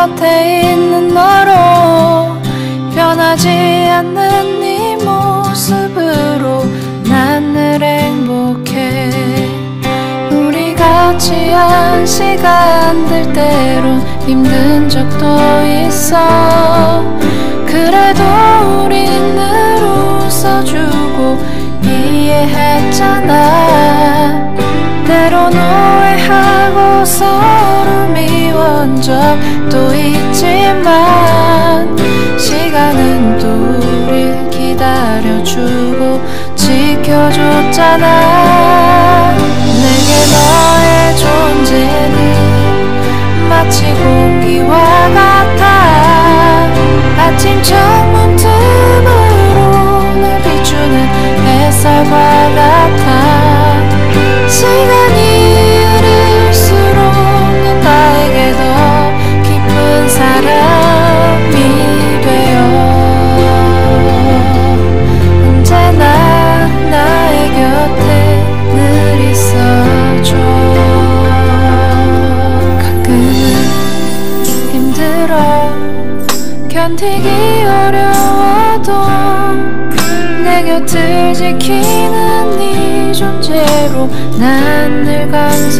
곁에 있는 너로 변하지 않는 네 모습으로 난 늘 행복해. 우리 같이 한 시간들 때론 힘든 적도 있어. 그래도 우린 늘 웃어주고 이해했잖아. 때론 오해하고 서로 미워한 적도 있지만 시간은 또 우릴 기다려주고 지켜줬잖아. 내게 너의 존재는 마치 공기와 같아. 아침 창문 틈으로 날 비추는 햇살과 같아. 시간이 흐를수록 넌 나에게 더 깊은 사람이 되어 언제나 나의 곁에 늘 있어줘. 가끔은 힘들어 견디기 어려워도 내 곁을 지키는 네 존재로 난 늘 감사해.